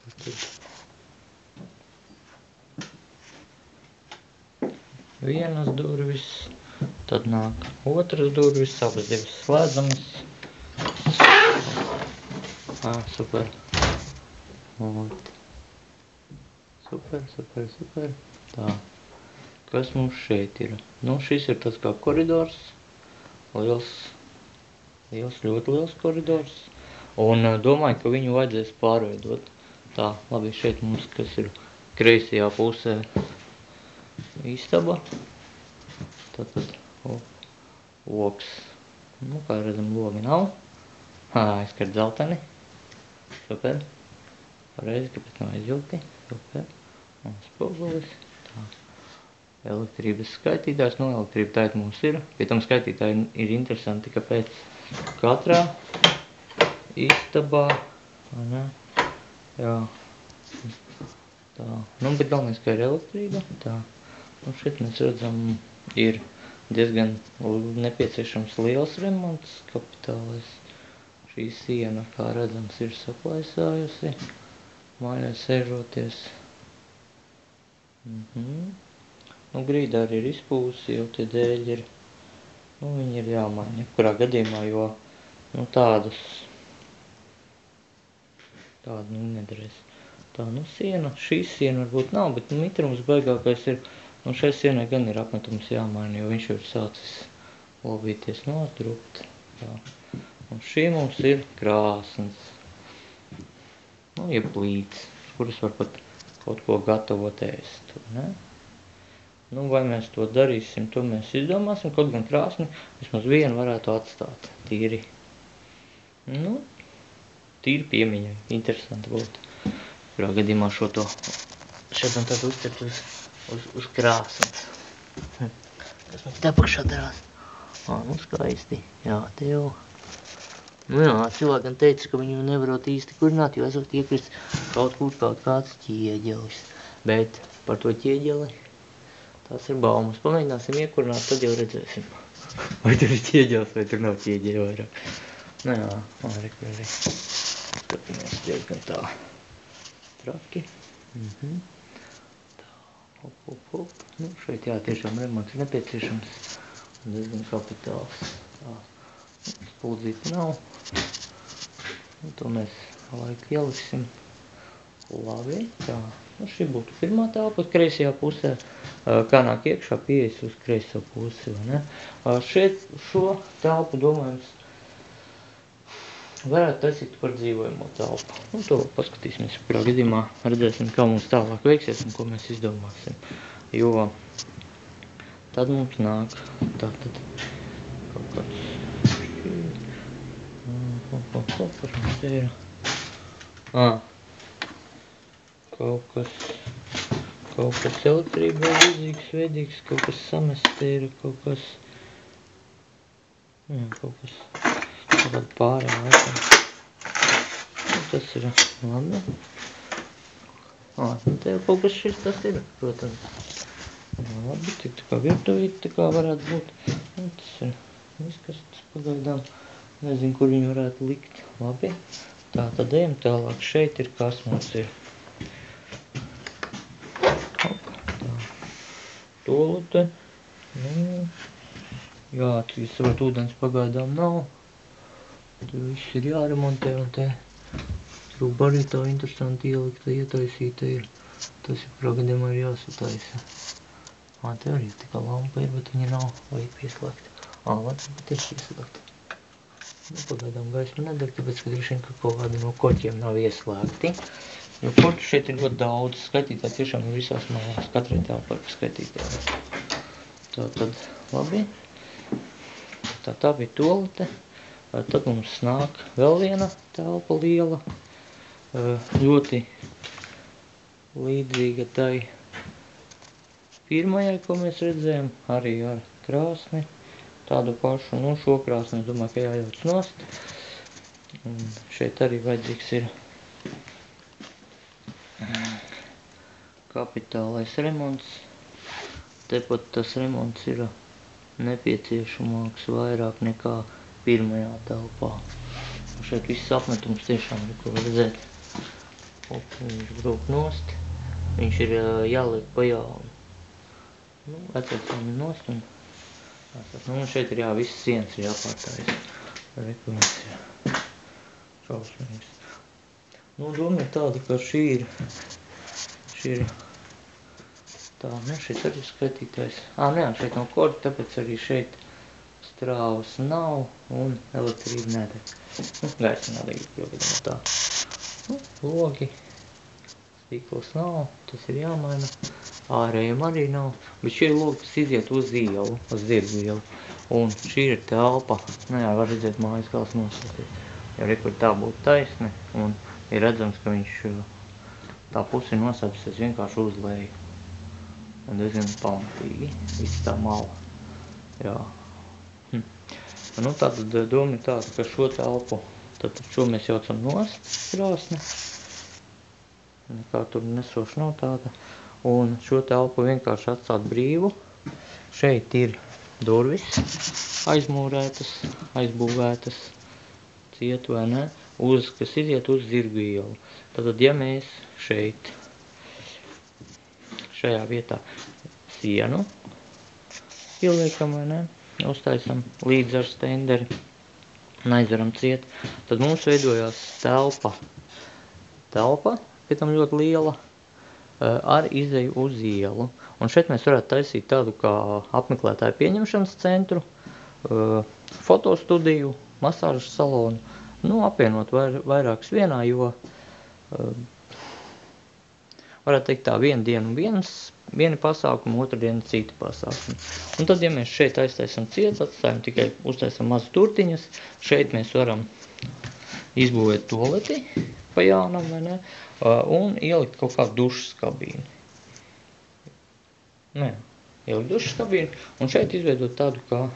Vienas durvis, tad nāk otras durvis, abas divas slēdzamas. Super. Super. Tā. Kas mums šeit ir? Nu, šis ir tas kā koridors. Ļoti liels koridors. Un domāju, ka viņu vajadzēs pārveidot. Tā, labi, šeit mums, kas ir kreisajā pusē, istaba. Tātad, loks. Nu, kā redzam, logi nav. Aizskar dzelteni. Super. Pareizi, kāpēc nav aizjūti. Super. Un spogulis. Tā. Elektrības skaitītājs. Nu, elektrība tā mums ir. Pie tam skaitītāji ir interesanti, kāpēc katrā istabā. Jā. Tā. Nu, bet galvenais, ka ir elektrība. Tā. Un šeit mēs redzam, ir diezgan nepieciešams liels remonts, kapitālais. Šī siena, kā redzams, ir saplaisājusi, mājā sēžoties. Nu, grīda arī ir izpūsi, jo tie dēļi ir, nu, viņi ir jāmaina, kurā gadījumā, jo, nu, tādu, nu, nedarēs. Tā, nu, siena, šī siena varbūt nav, bet mitrums baigākais ir, un šai sienai gan ir apmetums jāmaina, jo viņš jau ir sācis lobīties nodrupt. Tā. Un šī mums ir krāsnes. Nu, jeb plīts, kuras var pat kaut ko gatavot ēst. Ne? Nu, vai mēs to darīsim, to mēs izdomāsim, kaut gan krāsni vismaz vienu varētu atstāt. Tīri. Nu, tīri piemiņai. Interesanti būtu. Kurā gadījumā šo to šeit un tad uzcert uz krāsnes. Kas mums te apakšā darās? Nu, skaisti. Jā, te jau. Nu jā, cilvēkam teica, ka viņu nevarot īsti kurināt, jo esot iekrist kaut kāds ķieģelis. Bet par to ķieģeli tās ir baumas. Pamēģināsim iekurināt, tad jau redzēsim. Vai tur ir ķieģelis, vai tur nav ķieģeļi vairāk. Nu jā, arī. Skatāmies diezgan tā traki. Tā, hop. Nu, šeit jā, tiešām remonts ir nepieciešams. Diezgan kapitāls. Tā. Spuldzīti nav. Un to mēs laiku ieliksim. Labi. Tā. Nu, šī būtu pirmā telpa kreisajā pusē. Kā nāk iekšā pieejas uz kreiso pusi, vai ne? Šeit šo telpu, domājams, varētu taisīt par dzīvojamo telpu. Nu, to paskatīsimies, kurā gadījumā redzēsim, kā mums tālāk veiksies un ko mēs izdomāsim. Jo tad mums nāk tātad kaut kāds kas mums te ir? Kaut kas elektrībai līdzīgs, veidīgs, kaut kas samests te ir, kaut kas pārējā laikam. Tas ir labi. Nu te jau kaut kas šis tas ir, protams. Labi, tik tā kā virtuvīte tā kā varētu būt. Tas ir izkastas pagaidām. Nezinu, kur viņu varētu likt. Labi. Tā, tad ejam tālāk. Šeit ir, kas mums ir. Tā. Tolute. Nu. Jā, tas varbūt ūdens pagaidām nav. Tur viss ir jāremontē un te. Trūba arī tā interesanti ielikta, ietaisīta ir. Tas ir progadījumā ir jāsataisa. Te arī tā kā lampa ir, bet viņa nav vajag pieslēgt. Labi, bet ir pieslēgt. Nu, pagaidām gaismu nedara, tāpēc, ka droši vien, ka kaut kādi no koķiem nav ieslēgti. Jo koķu šeit ir ļoti daudz. Skaitītāji tiešām ir visās mājās. Katrai telpā ir skaitītāji. Tā tad, labi. Tā bija tolete. Tad mums nāk vēl viena telpa liela. Ļoti līdzīga tai pirmajai, ko mēs redzējām. Arī ar krāsni. Tādu pašu, nu, šo krāsni, es domāju, ka jājauc nost. Un šeit arī vajadzīgs ir kapitālais remonts. Tepat tas remonts ir nepieciešamāks vairāk nekā pirmajā telpā. Un šeit viss apmetums tiešām ir, ko redzēt. Viņš brūk nost. Viņš ir jāliek pa jaunu. Nu, atcēcām nost un nu, šeit ir visas sienas ir jāpārtājas. Reklāmas ir šausmīgs. Nu, doma ir tāda, ka šī ir tā, ne, šeit arī skaitītājs. Nē, šeit nav korda, tāpēc arī šeit strāvas nav un elektrība nedeg. Nu, gaisa nedeg, jogadam tā. Nu, logi, stīkls nav, tas ir jāmaina. Ārējiem arī nav, bet šie logi, kas iziet uz ielu, uz zirgu ielu. Un šī ir telpa, nu jā, var redzēt mājas kāds nosatīt. Ja rekur tā būtu taisne, un ir redzams, ka viņš tā pusi nosapsies vienkārši uz leju. Un diezgan pamatīgi, viss tā mala. Jā. Nu, tātad doma ir tāda, ka šo telpu, tad šo mēs jaucam nost krāsni. Nekā tur nesoši nav tāda. Un šo telpu vienkārši atstāt brīvu. Šeit ir durvis aizmūrētas, aizbūvētas, ciet vai ne, kas iziet uz zirgu ielu. Tātad, ja mēs šeit, šajā vietā sienu ieliekam vai ne, uztaisam līdz ar stenderi un aizveram ciet, tad mums veidojās telpa, pēc tam ļoti liela, ar izeju uz ielu. Un šeit mēs varētu taisīt tādu kā apmeklētāju pieņemšanas centru, fotostudiju, masāžas salonu, nu, apvienot vairākus vienā, jo varētu teikt tā, vienu dienu vieni pasākumi, otru dienu citi pasākumi. Un tad, ja mēs šeit aiztaisam ciets, atstājam tikai uztaisam mazu turtiņas, šeit mēs varam izbūvēt tualeti pa jaunam, vai ne, un ielikt kaut kādu dušas kabīni. Nē, ielikt dušas kabīni, un šeit izveidot tādu kā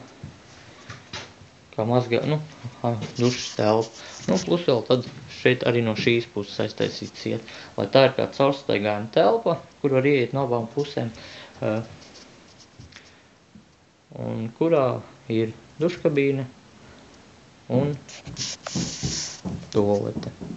mazgā, nu, dušas telpu. Nu, plus vēl tad šeit arī no šīs puses aiztaisīt ciet, lai tā ir kā caurstaigājuma telpa, kur var ieiet no abām pusēm, un kurā ir duškabīne un tualete.